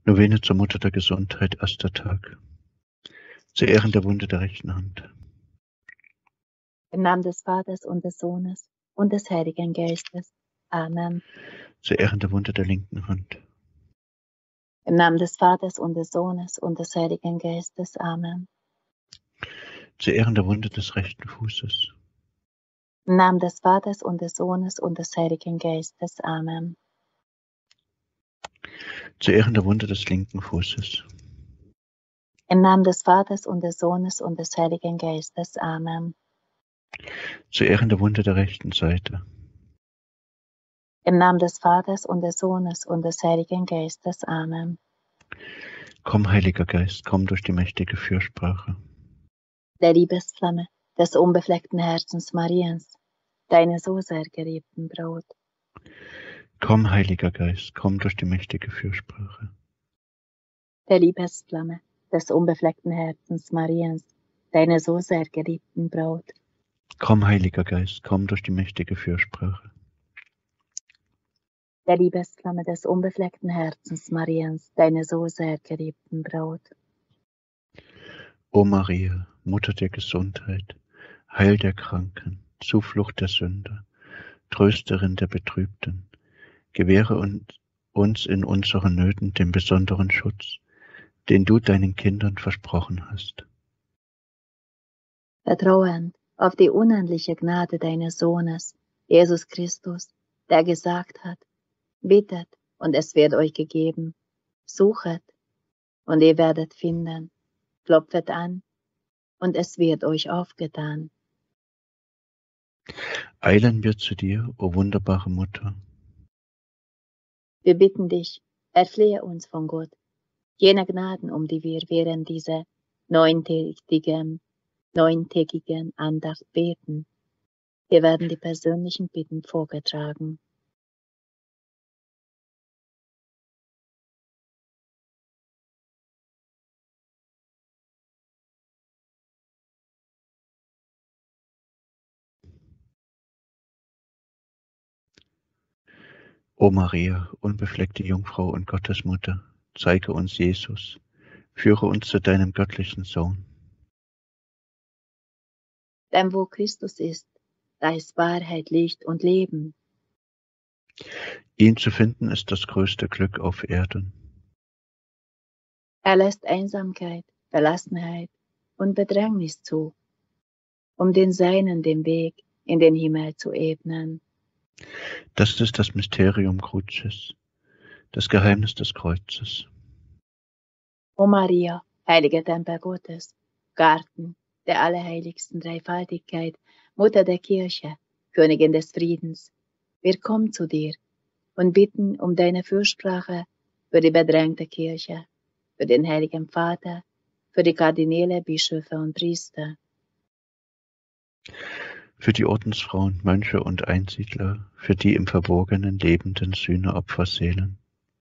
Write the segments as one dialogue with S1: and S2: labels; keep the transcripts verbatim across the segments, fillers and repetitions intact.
S1: Novene zur Mutter der Gesundheit, erster Tag. Zu Ehren der Wunde der rechten Hand.
S2: Im Namen des Vaters und des Sohnes und des Heiligen Geistes. Amen.
S1: Zu Ehren der Wunde der linken Hand.
S2: Im Namen des Vaters und des Sohnes und des Heiligen Geistes. Amen.
S1: Zu Ehren der Wunde des rechten Fußes.
S2: Im Namen des Vaters und des Sohnes und des Heiligen Geistes. Amen.
S1: Zu Ehren der Wunde des linken Fußes.
S2: Im Namen des Vaters und des Sohnes und des Heiligen Geistes. Amen.
S1: Zu Ehren der Wunde der rechten Seite.
S2: Im Namen des Vaters und des Sohnes und des Heiligen Geistes. Amen.
S1: Komm, Heiliger Geist, komm durch die mächtige Fürsprache.
S2: Der Liebesflamme des unbefleckten Herzens Mariens, deine so sehr geliebten Braut.
S1: Komm, Heiliger Geist, komm durch die mächtige Fürsprache.
S2: Der Liebesflamme des unbefleckten Herzens Mariens, deine so sehr geliebten Braut.
S1: Komm, Heiliger Geist, komm durch die mächtige Fürsprache.
S2: Der Liebesflamme des unbefleckten Herzens Mariens, deine so sehr geliebten Braut.
S1: O Maria, Mutter der Gesundheit, Heil der Kranken, Zuflucht der Sünder, Trösterin der Betrübten, gewähre uns in unseren Nöten den besonderen Schutz, den du deinen Kindern versprochen hast.
S2: Vertrauend auf die unendliche Gnade deines Sohnes, Jesus Christus, der gesagt hat, bittet und es wird euch gegeben, suchet und ihr werdet finden, klopfet an und es wird euch aufgetan.
S1: Eilen wir zu dir, o wunderbare Mutter.
S2: Wir bitten dich, erflehe uns von Gott, jene Gnaden, um die wir während dieser neuntägigen, neuntägigen Andacht beten. Wir werden die persönlichen Bitten vorgetragen.
S1: O Maria, unbefleckte Jungfrau und Gottesmutter, zeige uns Jesus, führe uns zu deinem göttlichen Sohn.
S2: Denn wo Christus ist, da ist Wahrheit, Licht und Leben.
S1: Ihn zu finden ist das größte Glück auf Erden.
S2: Er lässt Einsamkeit, Verlassenheit und Bedrängnis zu, um den Seinen den Weg in den Himmel zu ebnen.
S1: Das ist das Mysterium Crucis, das Geheimnis des Kreuzes.
S2: O Maria, heilige Tempel Gottes, Garten der allerheiligsten Dreifaltigkeit, Mutter der Kirche, Königin des Friedens, wir kommen zu dir und bitten um deine Fürsprache für die bedrängte Kirche, für den Heiligen Vater, für die Kardinäle, Bischöfe und Priester.
S1: Für die Ordensfrauen, Mönche und Einsiedler, für die im Verborgenen lebenden Sühneopferseelen.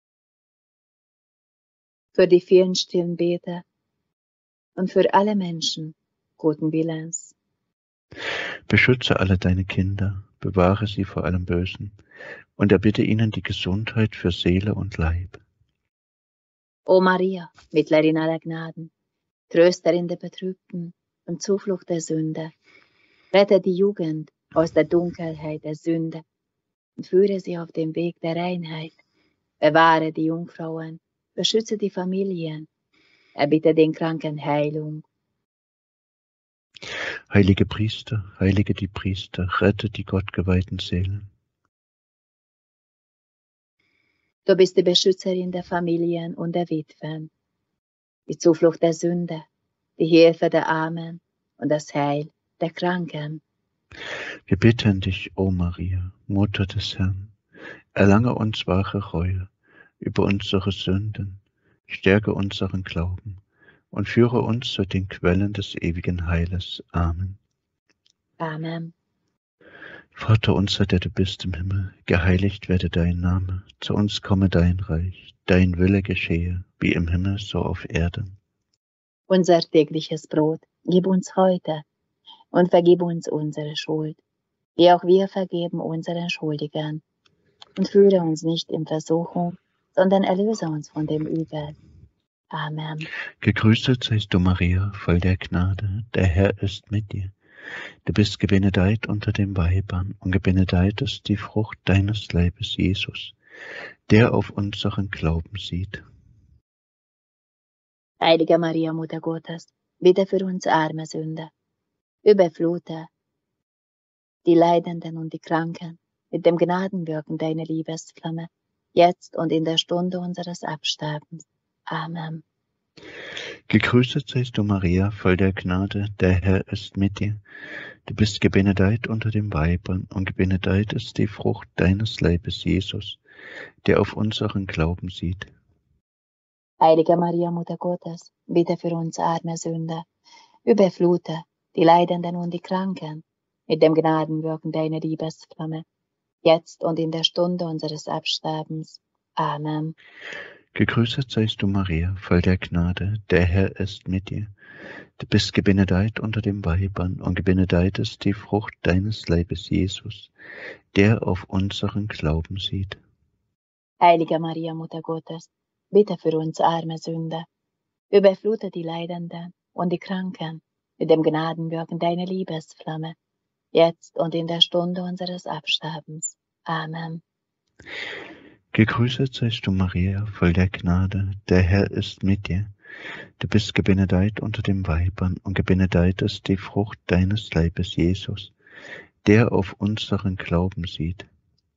S2: Für die vielen stillen Beter und für alle Menschen guten Willens.
S1: Beschütze alle deine Kinder, bewahre sie vor allem Bösen und erbitte ihnen die Gesundheit für Seele und Leib.
S2: O Maria, Mittlerin aller Gnaden, Trösterin der Betrübten und Zuflucht der Sünder, rette die Jugend aus der Dunkelheit der Sünde und führe sie auf den Weg der Reinheit. Bewahre die Jungfrauen, beschütze die Familien, erbitte den Kranken Heilung.
S1: Heilige Priester, heilige die Priester, rette die gottgeweihten Seelen.
S2: Du bist die Beschützerin der Familien und der Witwen, die Zuflucht der Sünder, die Hilfe der Armen und das Heil der Kranken.
S1: Wir bitten dich, o Maria, Mutter des Herrn, erlange uns wahre Reue über unsere Sünden, stärke unseren Glauben und führe uns zu den Quellen des ewigen Heiles. Amen.
S2: Amen.
S1: Vater unser, der du bist im Himmel, geheiligt werde dein Name, zu uns komme dein Reich, dein Wille geschehe, wie im Himmel so auf Erden.
S2: Unser tägliches Brot gib uns heute und vergib uns unsere Schuld, wie auch wir vergeben unseren Schuldigern. Und führe uns nicht in Versuchung, sondern erlöse uns von dem Übel. Amen.
S1: Gegrüßet seist du, Maria, voll der Gnade, der Herr ist mit dir. Du bist gebenedeit unter den Weibern, und gebenedeit ist die Frucht deines Leibes, Jesus, der auf unseren Glauben sieht.
S2: Heilige Maria, Mutter Gottes, bitte für uns arme Sünder. Überflute die Leidenden und die Kranken mit dem Gnadenwirken deiner Liebesflamme, jetzt und in der Stunde unseres Absterbens. Amen.
S1: Gegrüßet seist du, Maria, voll der Gnade, der Herr ist mit dir. Du bist gebenedeit unter den Weibern, und gebenedeit ist die Frucht deines Leibes, Jesus, der auf unseren Glauben sieht.
S2: Heilige Maria, Mutter Gottes, bitte für uns arme Sünder, überflute die Leidenden und die Kranken mit dem Gnadenwirken deiner Liebesflamme, jetzt und in der Stunde unseres Absterbens. Amen.
S1: Gegrüßet seist du, Maria, voll der Gnade, der Herr ist mit dir. Du bist gebenedeit unter den Weibern, und gebenedeit ist die Frucht deines Leibes, Jesus, der auf unseren Glauben sieht.
S2: Heilige Maria, Mutter Gottes, bitte für uns arme Sünder, überflute die Leidenden und die Kranken mit dem Gnadenwirken deiner Liebesflamme, jetzt und in der Stunde unseres Absterbens. Amen.
S1: Gegrüßet seist du, Maria, voll der Gnade, der Herr ist mit dir. Du bist gebenedeit unter den Weibern, und gebenedeit ist die Frucht deines Leibes, Jesus, der auf unseren Glauben sieht.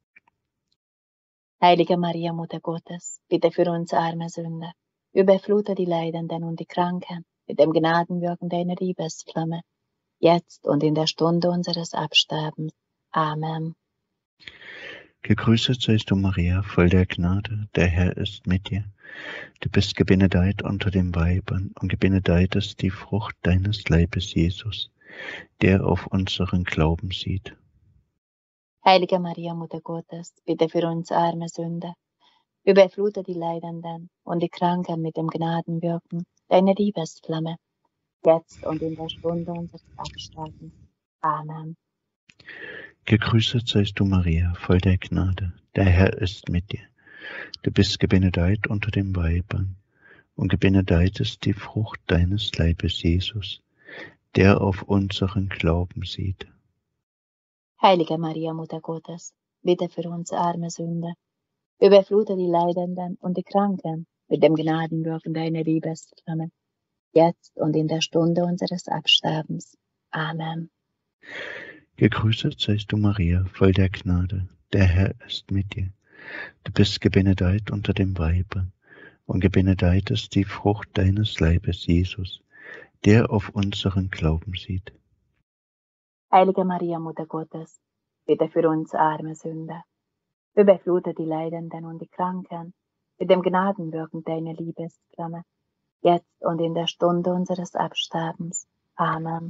S2: Heilige Maria, Mutter Gottes, bitte für uns arme Sünder, überflute die Leidenden und die Kranken mit dem Gnadenwirken deiner Liebesflamme, jetzt und in der Stunde unseres Absterbens. Amen.
S1: Gegrüßet seist du, Maria, voll der Gnade, der Herr ist mit dir. Du bist gebenedeit unter den Weibern, und gebenedeit ist die Frucht deines Leibes, Jesus, der auf unseren Glauben sieht.
S2: Heilige Maria, Mutter Gottes, bitte für uns arme Sünder, überflute die Leidenden und die Kranken mit dem Gnadenwirken deiner Liebesflamme, jetzt und in der Stunde unseres Absterbens. Amen.
S1: Gegrüßet seist du, Maria, voll der Gnade, der Herr ist mit dir. Du bist gebenedeit unter den Weibern, und gebenedeit ist die Frucht deines Leibes, Jesus, der auf unseren Glauben sieht.
S2: Heilige Maria, Mutter Gottes, bitte für uns arme Sünder, überflute die Leidenden und die Kranken mit dem Gnadenwirken deiner Liebesflamme, jetzt und in der Stunde unseres Absterbens. Amen.
S1: Gegrüßet seist du, Maria, voll der Gnade, der Herr ist mit dir. Du bist gebenedeit unter den Weibern, und gebenedeit ist die Frucht deines Leibes, Jesus, der auf unseren Glauben sieht.
S2: Heilige Maria, Mutter Gottes, bitte für uns arme Sünder, überflute die Leidenden und die Kranken mit dem Gnadenwirken deiner Liebesflamme, jetzt und in der Stunde unseres Absterbens. Amen.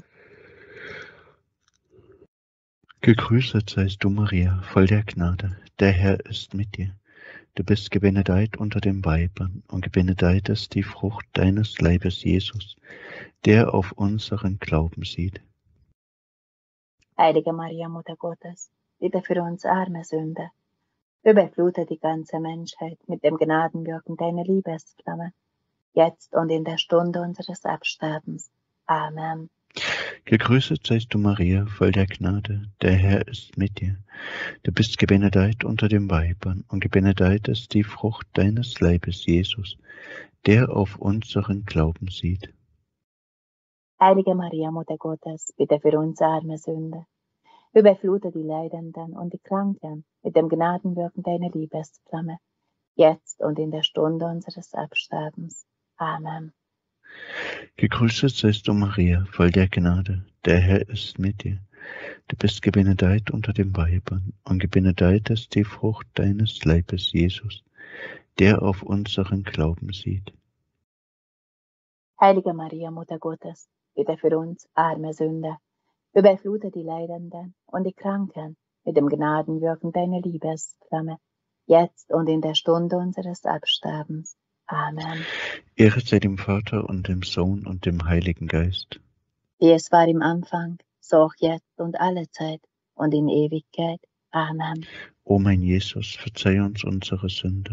S1: Gegrüßet seist du, Maria, voll der Gnade, der Herr ist mit dir. Du bist gebenedeit unter den Weibern, und gebenedeit ist die Frucht deines Leibes, Jesus, der auf unseren Glauben sieht.
S2: Heilige Maria, Mutter Gottes, bitte für uns arme Sünder, überflute die ganze Menschheit mit dem Gnadenwirken deiner Liebesflamme, jetzt und in der Stunde unseres Absterbens. Amen.
S1: Gegrüßet seist du, Maria, voll der Gnade, der Herr ist mit dir. Du bist gebenedeit unter den Weibern, und gebenedeit ist die Frucht deines Leibes, Jesus, der auf unseren Glauben sieht.
S2: Heilige Maria, Mutter Gottes, bitte für uns arme Sünder, überflute die Leidenden und die Kranken mit dem Gnadenwirken deiner Liebesflamme, jetzt und in der Stunde unseres Absterbens. Amen.
S1: Gegrüßet seist du, Maria, voll der Gnade, der Herr ist mit dir. Du bist gebenedeit unter den Weibern, und gebenedeit ist die Frucht deines Leibes, Jesus, der auf unseren Glauben sieht.
S2: Heilige Maria, Mutter Gottes, bitte für uns arme Sünder, überflute die Leidenden und die Kranken mit dem Gnadenwirken deiner Liebesflamme, jetzt und in der Stunde unseres Absterbens. Amen.
S1: Ehre sei dem Vater und dem Sohn und dem Heiligen Geist.
S2: Wie es war im Anfang, so auch jetzt und alle Zeit und in Ewigkeit. Amen.
S1: O mein Jesus, verzeih uns unsere Sünden,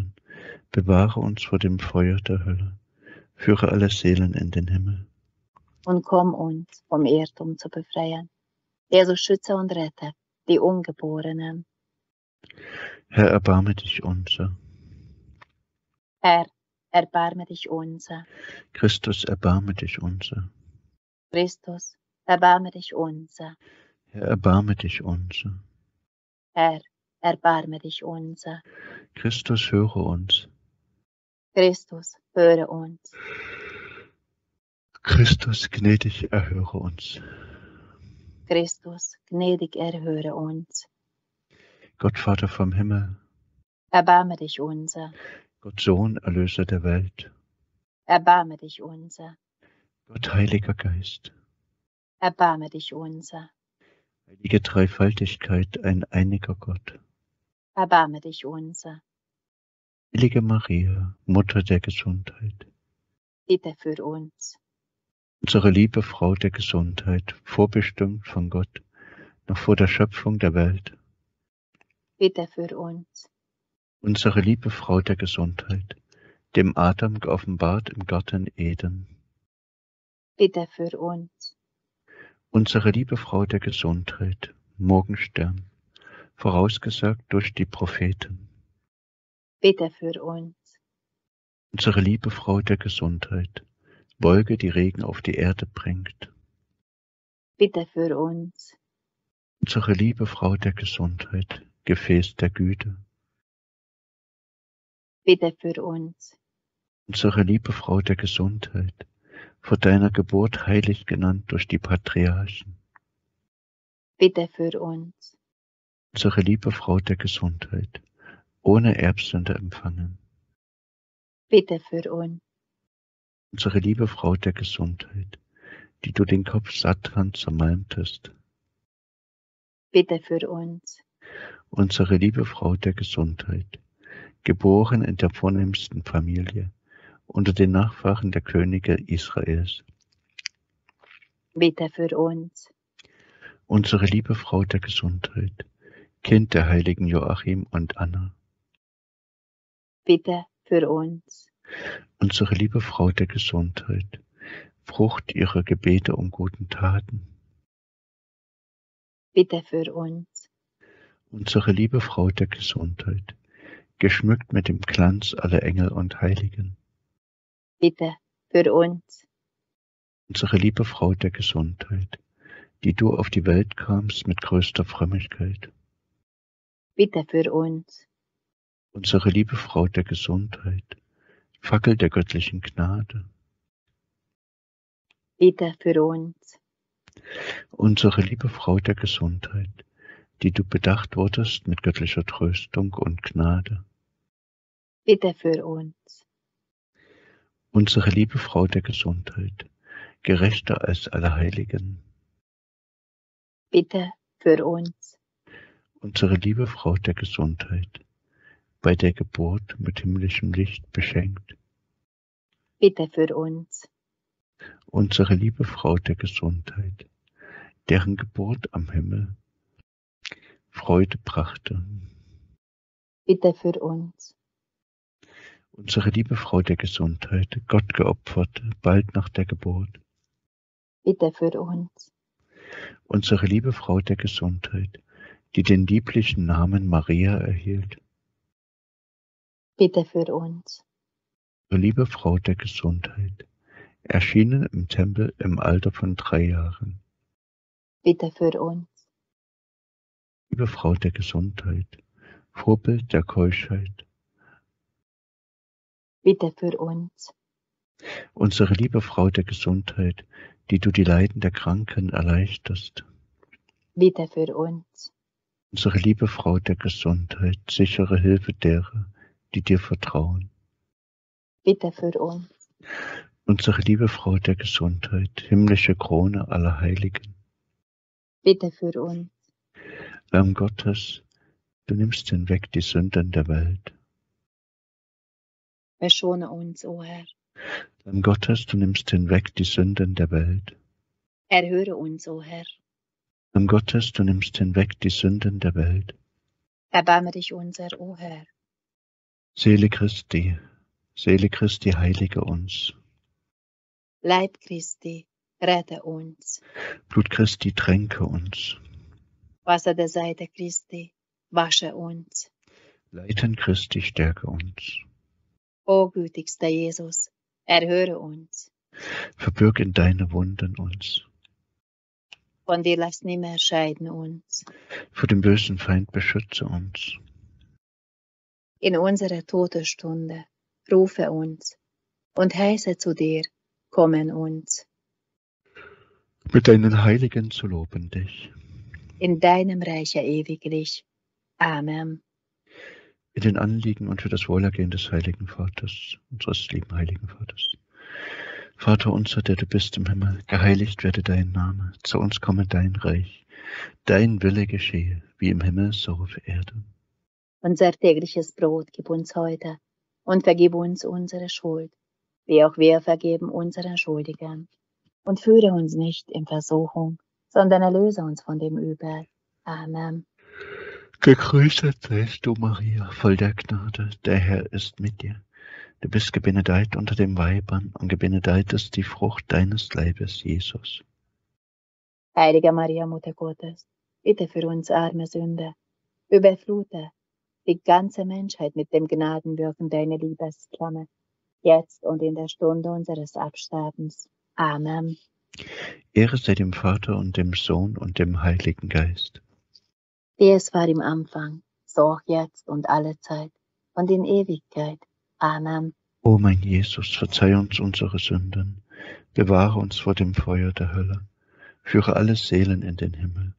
S1: Bewahre uns vor dem Feuer der Hölle. Führe alle Seelen in den Himmel.
S2: Und komm uns vom Irrtum zu befreien. Jesus, schütze und rette die Ungeborenen.
S1: Herr, erbarme dich unser.
S2: Herr, erbarme dich unser.
S1: Christus, erbarme dich unser.
S2: Christus, erbarme dich unser.
S1: Herr, erbarme dich unser.
S2: Herr, erbarme dich unser.
S1: Christus, höre uns.
S2: Christus, höre uns.
S1: Christus, gnädig erhöre uns.
S2: Christus, gnädig erhöre uns.
S1: Gott Vater vom Himmel,
S2: Erbarme dich unser.
S1: Gott Sohn, Erlöser der Welt,
S2: Erbarme dich unser.
S1: Gott Heiliger Geist,
S2: Erbarme dich unser.
S1: heilige Dreifaltigkeit, ein einiger Gott.
S2: Erbarme dich unser.
S1: Heilige Maria, Mutter der Gesundheit,
S2: Bitte für uns.
S1: unsere liebe Frau der Gesundheit, vorbestimmt von Gott, noch vor der Schöpfung der Welt,
S2: Bitte für uns.
S1: unsere liebe Frau der Gesundheit, dem Adam geoffenbart im Garten Eden,
S2: Bitte für uns.
S1: unsere liebe Frau der Gesundheit, Morgenstern, vorausgesagt durch die Propheten,
S2: Bitte für uns.
S1: unsere liebe Frau der Gesundheit, Wolke, die Regen auf die Erde bringt,
S2: Bitte für uns.
S1: unsere liebe Frau der Gesundheit, Gefäß der Güte,
S2: Bitte für uns.
S1: unsere liebe Frau der Gesundheit, vor deiner Geburt heilig genannt durch die Patriarchen,
S2: Bitte für uns.
S1: unsere liebe Frau der Gesundheit, ohne Erbsünde empfangen,
S2: Bitte für uns.
S1: unsere liebe Frau der Gesundheit, die du den Kopf Satan zermalmtest,
S2: Bitte für uns.
S1: unsere liebe Frau der Gesundheit, geboren in der vornehmsten Familie, unter den Nachfahren der Könige Israels,
S2: Bitte für uns.
S1: unsere liebe Frau der Gesundheit, Kind der heiligen Joachim und Anna,
S2: Bitte für uns.
S1: unsere liebe Frau der Gesundheit, Frucht ihrer Gebete um guten Taten,
S2: Bitte für uns.
S1: unsere liebe Frau der Gesundheit, geschmückt mit dem Glanz aller Engel und Heiligen,
S2: Bitte für uns.
S1: unsere liebe Frau der Gesundheit, die du auf die Welt kamst mit größter Frömmigkeit,
S2: Bitte für uns.
S1: unsere liebe Frau der Gesundheit, Fackel der göttlichen Gnade,
S2: Bitte für uns.
S1: unsere liebe Frau der Gesundheit, die du bedacht wurdest mit göttlicher Tröstung und Gnade,
S2: Bitte für uns.
S1: unsere liebe Frau der Gesundheit, gerechter als alle Heiligen,
S2: Bitte für uns.
S1: unsere liebe Frau der Gesundheit, bei der Geburt mit himmlischem Licht beschenkt,
S2: Bitte für uns.
S1: unsere liebe Frau der Gesundheit, deren Geburt am Himmel Freude brachte,
S2: Bitte für uns.
S1: unsere liebe Frau der Gesundheit, Gott geopfert, bald nach der Geburt,
S2: Bitte für uns.
S1: unsere liebe Frau der Gesundheit, die den lieblichen Namen Maria erhielt,
S2: Bitte für uns.
S1: unsere liebe Frau der Gesundheit, erschienen im Tempel im Alter von drei Jahren,
S2: Bitte für uns.
S1: liebe Frau der Gesundheit, Vorbild der Keuschheit,
S2: Bitte für uns.
S1: unsere liebe Frau der Gesundheit, die du die Leiden der Kranken erleichterst,
S2: Bitte für uns.
S1: unsere liebe Frau der Gesundheit, sichere Hilfe derer, die dir vertrauen,
S2: Bitte für uns.
S1: unsere liebe Frau der Gesundheit, himmlische Krone aller Heiligen,
S2: Bitte für uns.
S1: Lamm Gottes, du nimmst hinweg die Sünden der Welt.
S2: Verschone uns, o Herr.
S1: Lamm Gottes, du nimmst hinweg die Sünden der Welt.
S2: Erhöre uns, o Herr.
S1: Lamm Gottes, du nimmst hinweg die Sünden der Welt.
S2: Erbarme dich unser, o Herr.
S1: Seele Christi, Seele Christi, heilige uns.
S2: Leib Christi, rette uns.
S1: Blut Christi, tränke uns.
S2: Wasser der Seite Christi, wasche uns.
S1: Leiden Christi, stärke uns.
S2: O gütigster Jesus, erhöre uns.
S1: Verbirg in deine Wunden uns.
S2: Von dir lass nimmer scheiden uns.
S1: Vor dem bösen Feind beschütze uns.
S2: In unserer Todesstunde rufe uns und heiße zu dir, kommen uns.
S1: Mit deinen Heiligen zu loben dich.
S2: In deinem Reiche ewiglich. Amen.
S1: In den Anliegen und für das Wohlergehen des Heiligen Vaters, unseres lieben Heiligen Vaters. Vater unser, der du bist im Himmel, geheiligt werde dein Name, zu uns komme dein Reich, dein Wille geschehe, wie im Himmel, so auf Erden.
S2: Unser tägliches Brot gib uns heute und vergib uns unsere Schuld, wie auch wir vergeben unseren Schuldigern. Und führe uns nicht in Versuchung, sondern erlöse uns von dem Übel. Amen.
S1: Gegrüßet seist du, Maria, voll der Gnade, der Herr ist mit dir. Du bist gebenedeit unter den Weibern und gebenedeit ist die Frucht deines Leibes, Jesus.
S2: Heilige Maria, Mutter Gottes, bitte für uns arme Sünder, überflute die ganze Menschheit mit dem Gnadenwirken deiner Liebesflamme, jetzt und in der Stunde unseres Absterbens. Amen.
S1: Ehre sei dem Vater und dem Sohn und dem Heiligen Geist.
S2: Wie es war im Anfang, so auch jetzt und alle Zeit und in Ewigkeit. Amen.
S1: O mein Jesus, verzeih uns unsere Sünden, bewahre uns vor dem Feuer der Hölle, führe alle Seelen in den Himmel.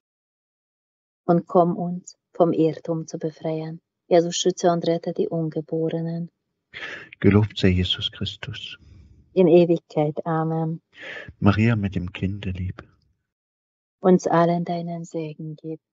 S2: Und komm uns vom Irrtum zu befreien. Jesus, schütze und rette die Ungeborenen.
S1: Gelobt sei Jesus Christus.
S2: In Ewigkeit. Amen.
S1: Maria mit dem Kinde lieb.
S2: Uns allen deinen Segen gib.